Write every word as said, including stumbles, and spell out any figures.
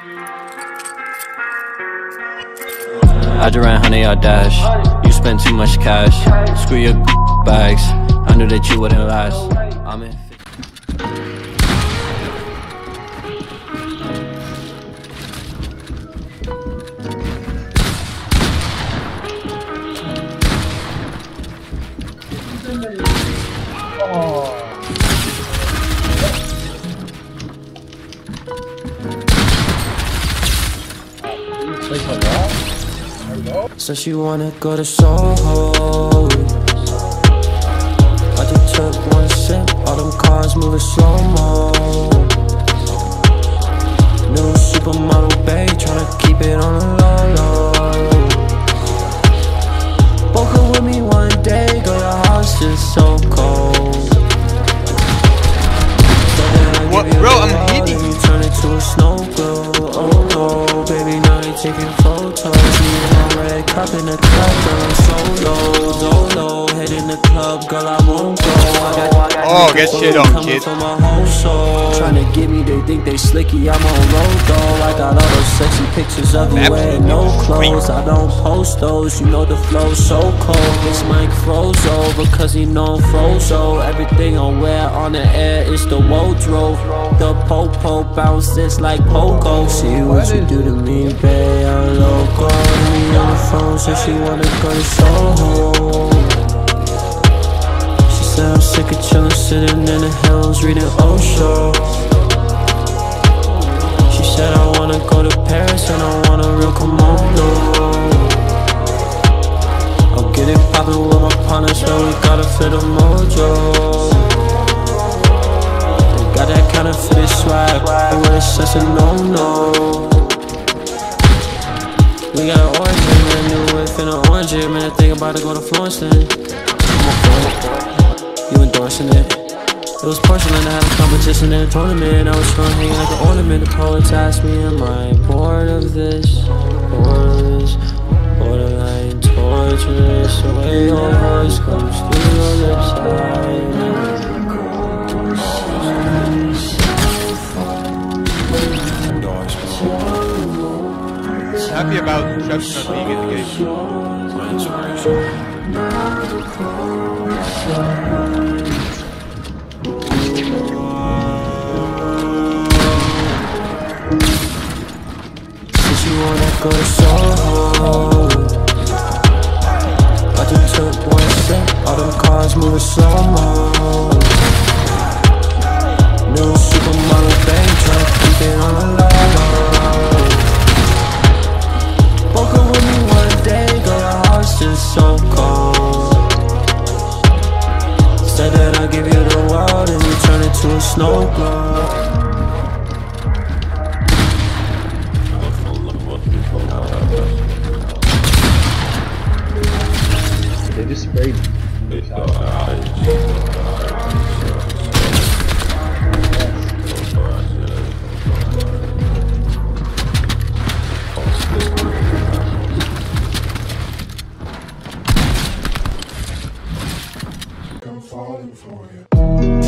I just ran honey out dash. You spent too much cash. Screw your bags. I knew that you wouldn't last. I'm in. So she wanna go to Soho. I just took one sip, all them cars moving slow-mo. New supermodel babe, tryna keep it on the low-low. Woke up with me one day, girl, your house is so cold. What, bro, I'm hitting. You turn it to a snow globe. Oh no, baby, now they taking photos. Cup in the club, girl, I'm solo, solo. Head in the club, girl, I won't go. I got, oh, get shit on, kid. From my whole soul. Tryna get me, they think they slicky, I'm on road though. I got all those sexy pictures of you wearing no clothes. I don't post those, you know the flow's so cold. This mic froze over, cause he know frozo. Everything I wear on the air is the wardrobe. The po-po bounces like pogo. See what you do to me, babe, I'm loco. So she wanna go to Soho. She said I'm sick of chillin', sitting in the hills, reading Osho. She said I wanna go to Paris and I want a real kimono. I'll get it poppin' with my partners, but we gotta fit a mojo. They got that kind of fitted swag, but when it's just a no-no. We got an orange man, a new whip and an orange man. I think about to go to Florence then. You endorsing it. It was porcelain, I had a competition in a tournament. I was trying to hang like an ornament. The poets asked me, am I bored of this? Bored of this? Borderline torturous. The way your voice comes through your lips. Happy about Chuck's not being in the game. Since you wanna go to Soho, I just took one sip, all them cars moving slow-mo. New supermodel babe, tryna keep it on the low. Woke up with me one day, girl, your house is so cold. Said that I'll give you the world and you turn it to a snow globe. They just sprayed me. I'm falling for you.